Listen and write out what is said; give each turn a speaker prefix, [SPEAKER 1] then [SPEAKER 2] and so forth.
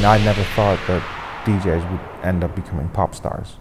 [SPEAKER 1] mean, I never thought that DJs would end up becoming pop stars.